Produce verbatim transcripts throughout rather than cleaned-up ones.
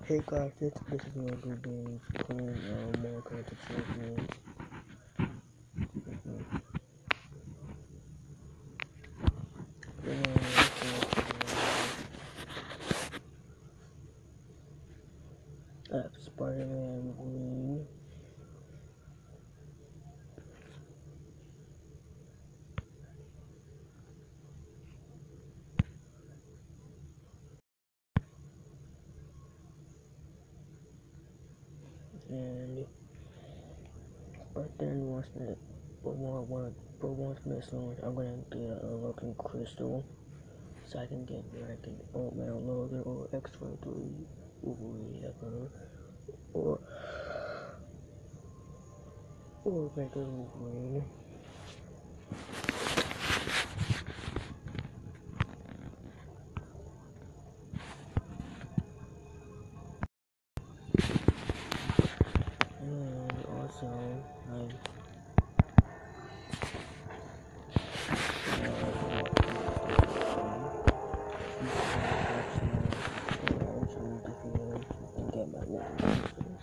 Hey guys, this, this is my good game playing um, more content champions. Mm-hmm. Then, um, I have Spider-Man Green. And but then once that but one one but once this launch I'm gonna get a looking crystal so I can get like an old man loader or X twenty-three Wolverine or or regular Wolverine. And also I get my little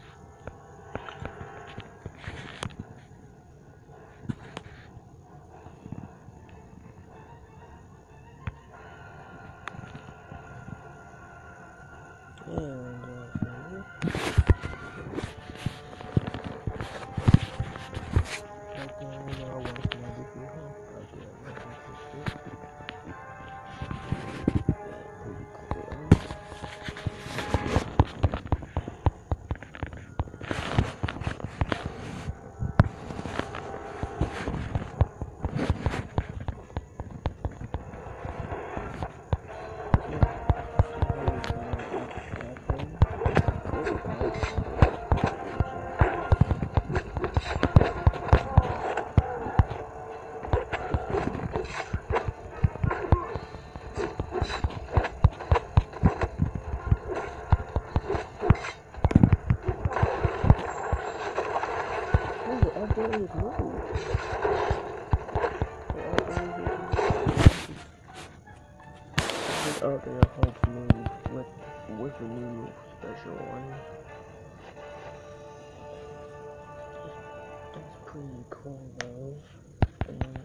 and out there hopefully with with the new special one. That's pretty cool though. And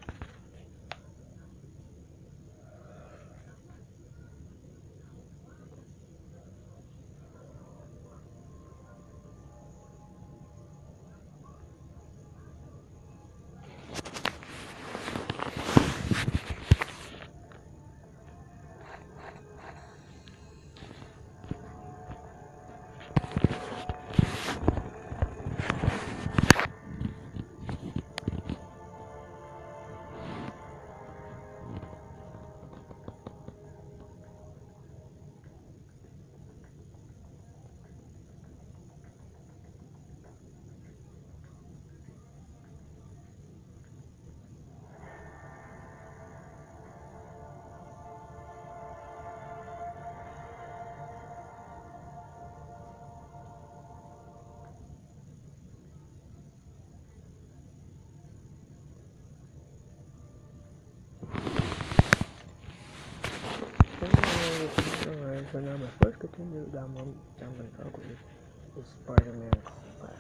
alright, so now my first contender that I'm, I'm gonna talk with is Spider-Man Classic.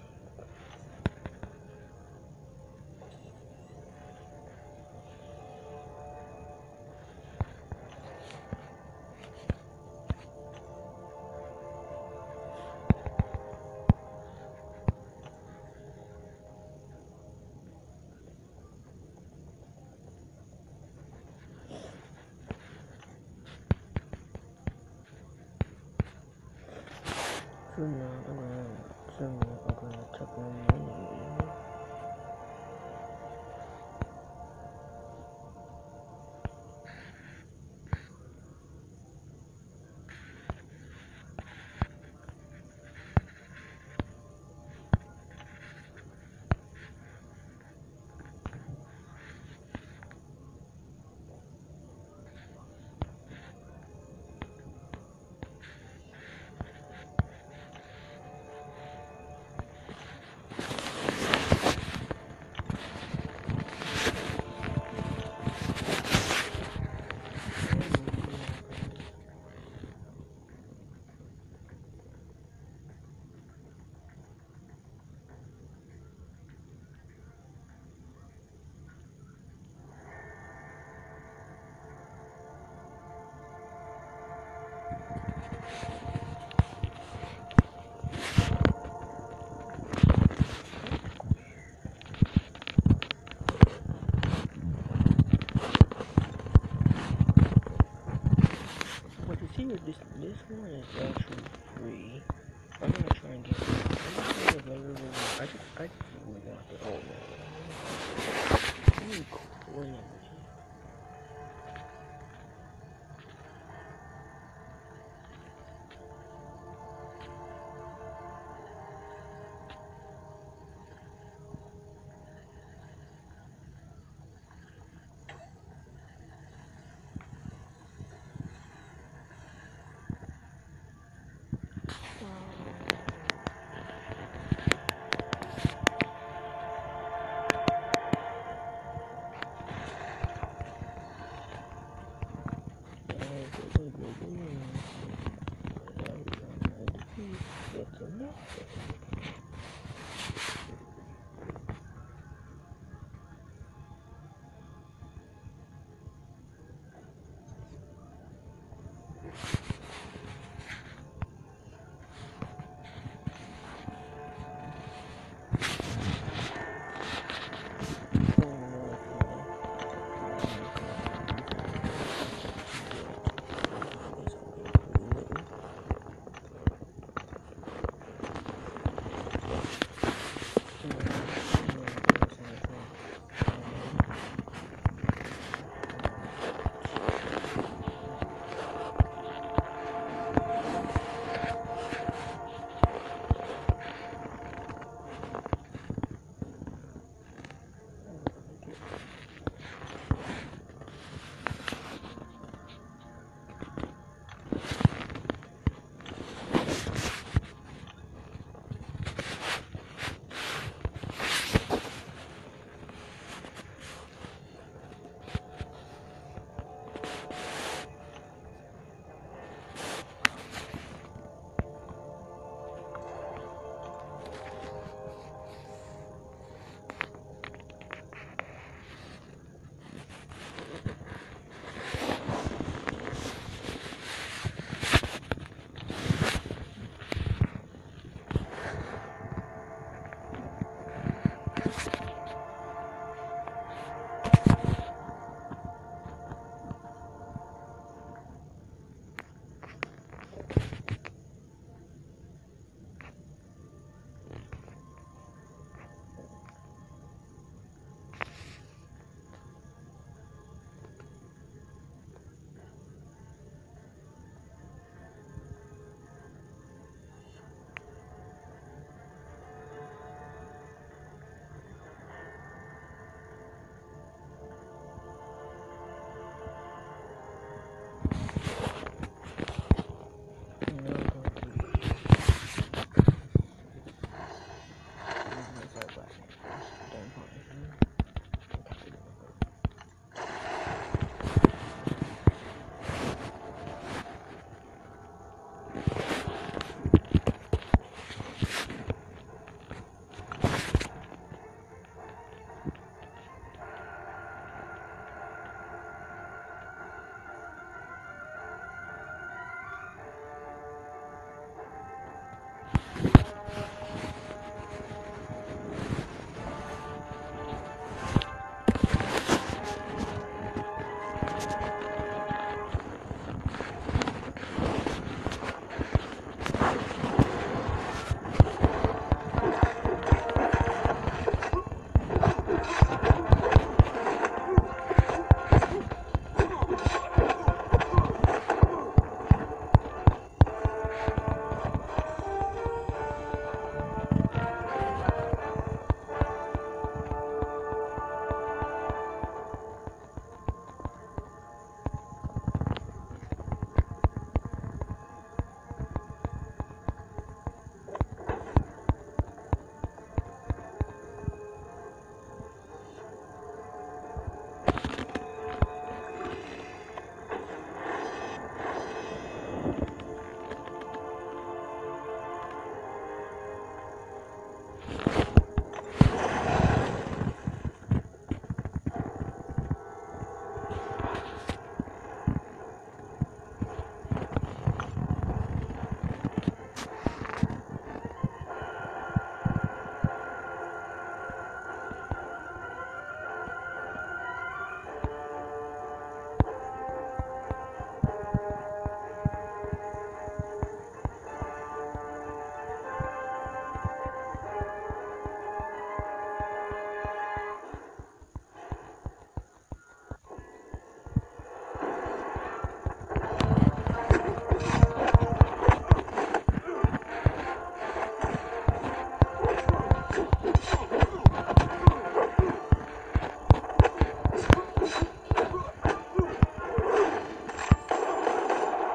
So now I'm gonna, so now I'm gonna check on my see what this this one is actually free. I'm gonna try and get it. I'm gonna get available. I just I just really want the old man. Really cool images.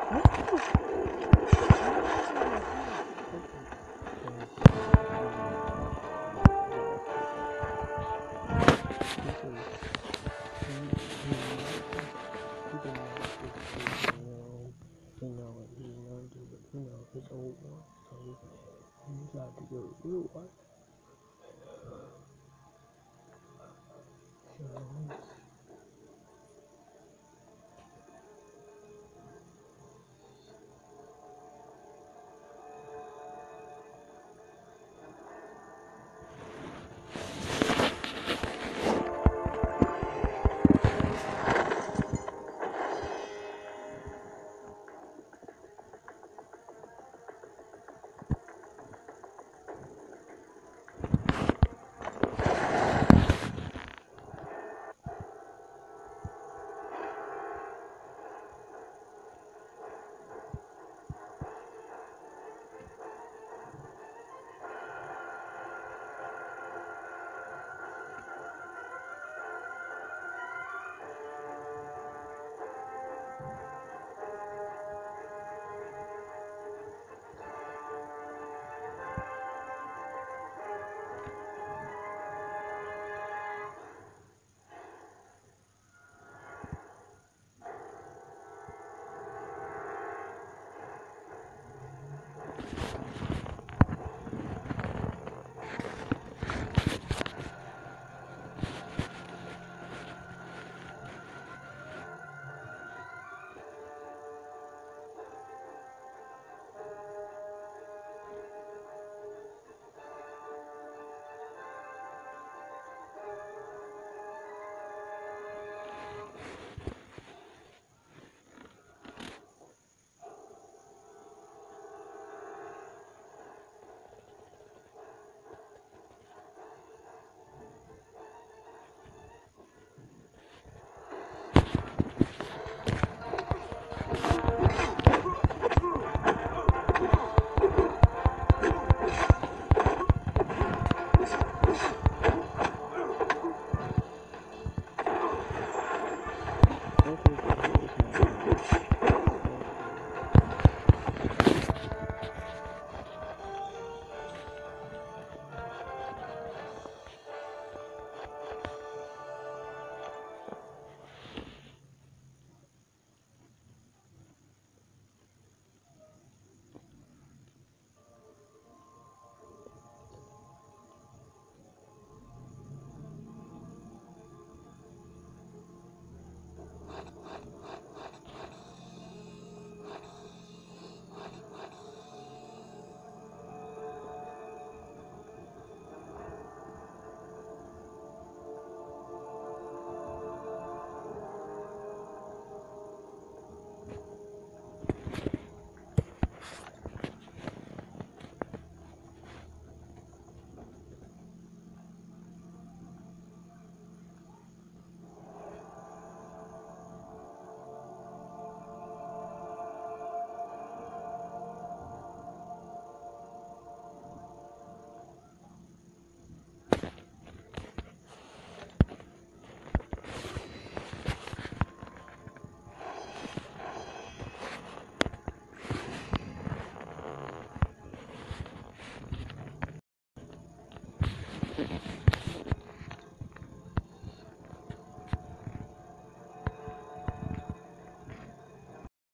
You know, he's gonna do it, you know, his old one. So he, he tried to go to real one. So